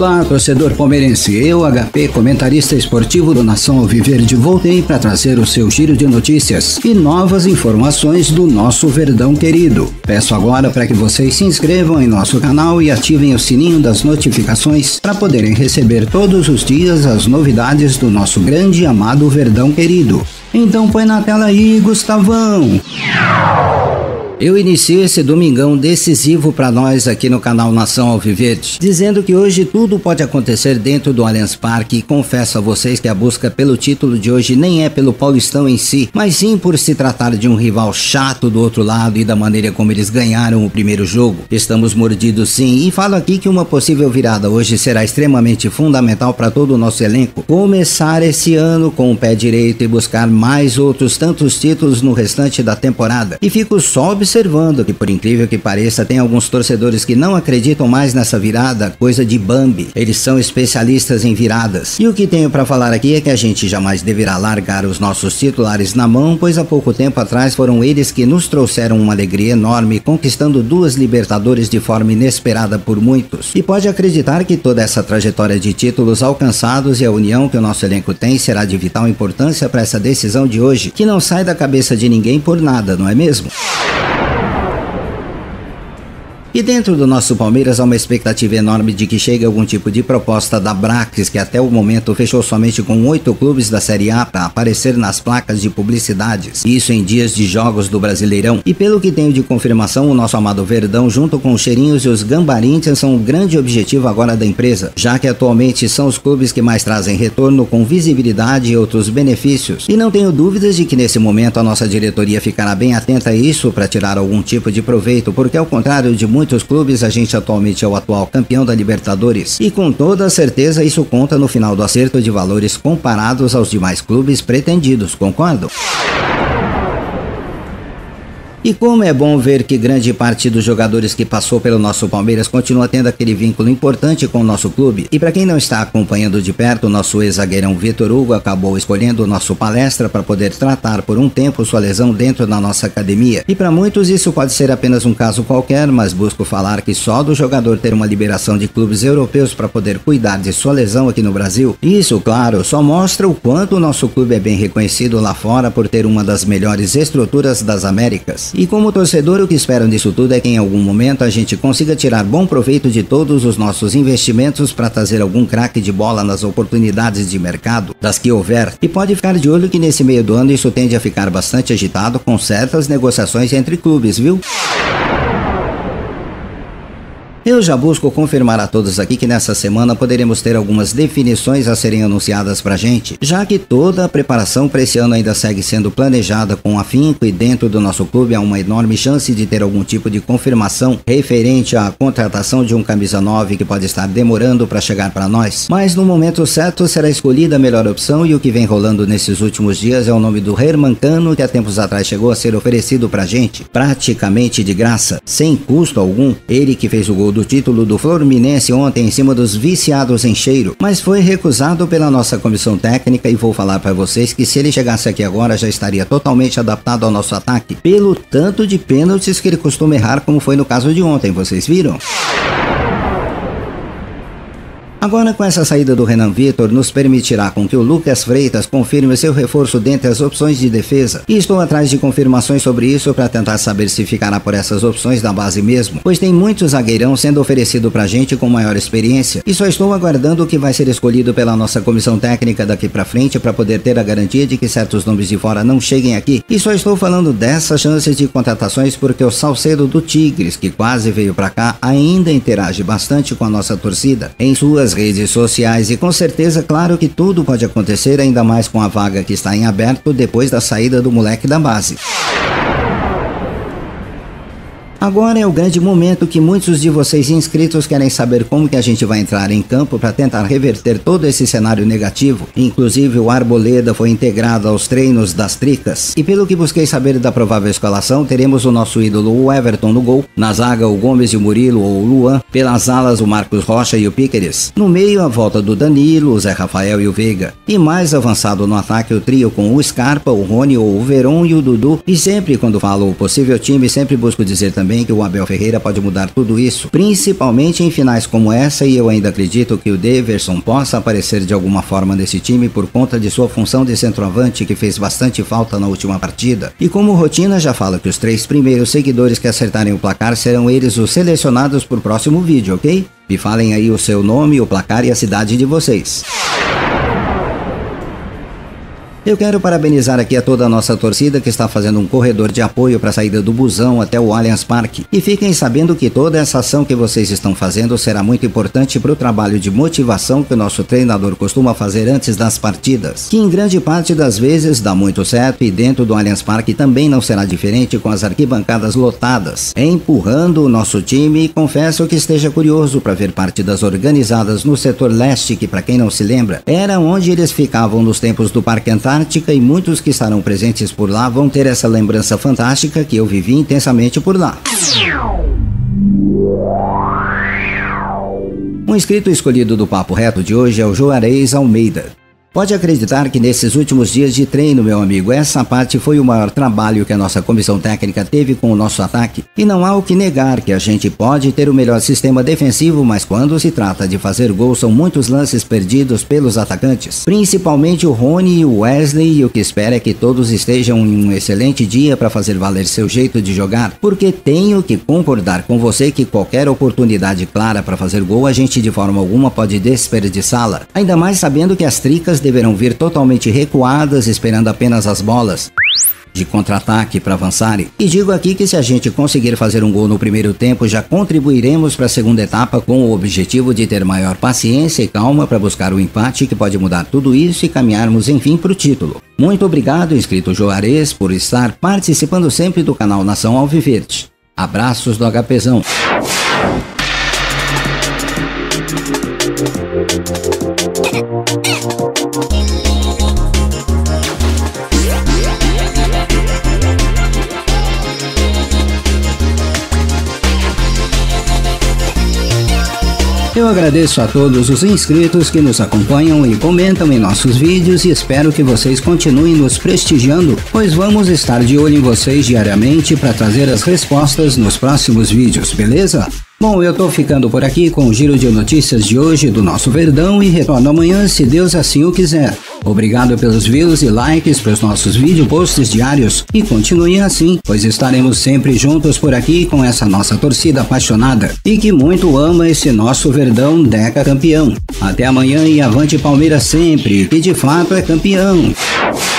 Olá, torcedor palmeirense. Eu, HP, comentarista esportivo do Nação Alviverde, voltei para trazer o seu giro de notícias e novas informações do nosso Verdão querido. Peço agora para que vocês se inscrevam em nosso canal e ativem o sininho das notificações para poderem receber todos os dias as novidades do nosso grande e amado Verdão querido. Então põe na tela aí, Gustavão! Eu inicio esse domingão decisivo para nós aqui no canal Nação Alviverde, dizendo que hoje tudo pode acontecer dentro do Allianz Parque e confesso a vocês que a busca pelo título de hoje nem é pelo Paulistão em si, mas sim por se tratar de um rival chato do outro lado e da maneira como eles ganharam o primeiro jogo. Estamos mordidos sim, e falo aqui que uma possível virada hoje será extremamente fundamental para todo o nosso elenco. Começar esse ano com o pé direito e buscar mais outros tantos títulos no restante da temporada. E fico só observando que, por incrível que pareça, tem alguns torcedores que não acreditam mais nessa virada, coisa de Bambi. Eles são especialistas em viradas. E o que tenho para falar aqui é que a gente jamais deverá largar os nossos titulares na mão, pois há pouco tempo atrás foram eles que nos trouxeram uma alegria enorme, conquistando 2 Libertadores de forma inesperada por muitos. E pode acreditar que toda essa trajetória de títulos alcançados e a união que o nosso elenco tem será de vital importância para essa decisão de hoje, que não sai da cabeça de ninguém por nada, não é mesmo? E dentro do nosso Palmeiras há uma expectativa enorme de que chegue algum tipo de proposta da Brax, que até o momento fechou somente com 8 clubes da Série A para aparecer nas placas de publicidades, isso em dias de jogos do Brasileirão. E pelo que tenho de confirmação, o nosso amado Verdão, junto com os Cheirinhos e os Gambarintians, são o grande objetivo agora da empresa, já que atualmente são os clubes que mais trazem retorno com visibilidade e outros benefícios. E não tenho dúvidas de que nesse momento a nossa diretoria ficará bem atenta a isso para tirar algum tipo de proveito, porque ao contrário de muitos clubes, a gente atualmente é o atual campeão da Libertadores e com toda certeza isso conta no final do acerto de valores comparados aos demais clubes pretendidos, concordam? E como é bom ver que grande parte dos jogadores que passou pelo nosso Palmeiras continua tendo aquele vínculo importante com o nosso clube. E para quem não está acompanhando de perto, o nosso ex-zagueirão Vitor Hugo acabou escolhendo o nosso Palestra para poder tratar por um tempo sua lesão dentro da nossa academia. E para muitos isso pode ser apenas um caso qualquer, mas busco falar que só do jogador ter uma liberação de clubes europeus para poder cuidar de sua lesão aqui no Brasil, isso, claro, só mostra o quanto o nosso clube é bem reconhecido lá fora por ter uma das melhores estruturas das Américas. E como torcedor, o que esperam disso tudo é que em algum momento a gente consiga tirar bom proveito de todos os nossos investimentos para trazer algum craque de bola nas oportunidades de mercado, das que houver. E pode ficar de olho que nesse meio do ano isso tende a ficar bastante agitado com certas negociações entre clubes, viu? Eu já busco confirmar a todos aqui que nessa semana poderemos ter algumas definições a serem anunciadas pra gente, já que toda a preparação para esse ano ainda segue sendo planejada com afinco e dentro do nosso clube há uma enorme chance de ter algum tipo de confirmação referente à contratação de um camisa 9 que pode estar demorando para chegar para nós, mas no momento certo será escolhida a melhor opção e o que vem rolando nesses últimos dias é o nome do Herman Cano, que há tempos atrás chegou a ser oferecido pra gente, praticamente de graça, sem custo algum, ele que fez o gol do título do Fluminense ontem em cima dos viciados em Cheiro, mas foi recusado pela nossa comissão técnica e vou falar para vocês que se ele chegasse aqui agora já estaria totalmente adaptado ao nosso ataque, pelo tanto de pênaltis que ele costuma errar, como foi no caso de ontem, vocês viram? Agora, com essa saída do Renan Vitor, nos permitirá com que o Lucas Freitas confirme seu reforço dentre as opções de defesa. E estou atrás de confirmações sobre isso para tentar saber se ficará por essas opções da base mesmo, pois tem muito zagueirão sendo oferecido pra gente com maior experiência. E só estou aguardando o que vai ser escolhido pela nossa comissão técnica daqui pra frente para poder ter a garantia de que certos nomes de fora não cheguem aqui. E só estou falando dessas chances de contratações porque o Salcedo do Tigres, que quase veio pra cá, ainda interage bastante com a nossa torcida em suas redes sociais e com certeza, claro que tudo pode acontecer, ainda mais com a vaga que está em aberto depois da saída do moleque da base. Agora é o grande momento que muitos de vocês inscritos querem saber como que a gente vai entrar em campo para tentar reverter todo esse cenário negativo. Inclusive o Arboleda foi integrado aos treinos das Tricas. E pelo que busquei saber da provável escalação, teremos o nosso ídolo o Everton no gol, na zaga o Gomes e o Murilo ou o Luan, pelas alas o Marcos Rocha e o Piqueres, no meio a volta do Danilo, o Zé Rafael e o Veiga, e mais avançado no ataque o trio com o Scarpa, o Rony ou o Veron e o Dudu. E sempre quando falo o possível time, sempre busco dizer também também que o Abel Ferreira pode mudar tudo isso, principalmente em finais como essa, e eu ainda acredito que o Daverson possa aparecer de alguma forma nesse time por conta de sua função de centroavante, que fez bastante falta na última partida. E como rotina, já fala que os 3 primeiros seguidores que acertarem o placar serão eles os selecionados pro próximo vídeo, ok? Me falem aí o seu nome, o placar e a cidade de vocês. Eu quero parabenizar aqui a toda a nossa torcida que está fazendo um corredor de apoio para a saída do busão até o Allianz Parque. E fiquem sabendo que toda essa ação que vocês estão fazendo será muito importante para o trabalho de motivação que o nosso treinador costuma fazer antes das partidas, que em grande parte das vezes dá muito certo, e dentro do Allianz Parque também não será diferente, com as arquibancadas lotadas, empurrando o nosso time. E confesso que esteja curioso para ver partidas organizadas no setor leste, que, para quem não se lembra, era onde eles ficavam nos tempos do Parque Antártico, e muitos que estarão presentes por lá vão ter essa lembrança fantástica que eu vivi intensamente por lá. Um inscrito escolhido do Papo Reto de hoje é o Juarez Almeida. Pode acreditar que nesses últimos dias de treino, meu amigo, essa parte foi o maior trabalho que a nossa comissão técnica teve com o nosso ataque. E não há o que negar que a gente pode ter o melhor sistema defensivo, mas quando se trata de fazer gol são muitos lances perdidos pelos atacantes. Principalmente o Rony e o Wesley, e o que espero é que todos estejam em um excelente dia para fazer valer seu jeito de jogar, porque tenho que concordar com você que qualquer oportunidade clara para fazer gol a gente de forma alguma pode desperdiçá-la. Ainda mais sabendo que as tricas deverão vir totalmente recuadas, esperando apenas as bolas de contra-ataque para avançarem. E digo aqui que se a gente conseguir fazer um gol no primeiro tempo, já contribuiremos para a segunda etapa com o objetivo de ter maior paciência e calma para buscar o empate, que pode mudar tudo isso e caminharmos enfim para o título. Muito obrigado, inscrito Juarez, por estar participando sempre do canal Nação Alviverde. Abraços do HPzão. Eu agradeço a todos os inscritos que nos acompanham e comentam em nossos vídeos, e espero que vocês continuem nos prestigiando, pois vamos estar de olho em vocês diariamente para trazer as respostas nos próximos vídeos, beleza? Bom, eu tô ficando por aqui com o giro de notícias de hoje do nosso Verdão e retorno amanhã, se Deus assim o quiser. Obrigado pelos views e likes para os nossos vídeo posts diários, e continuem assim, pois estaremos sempre juntos por aqui com essa nossa torcida apaixonada e que muito ama esse nosso Verdão Deca campeão. Até amanhã e avante Palmeiras sempre, que de fato é campeão.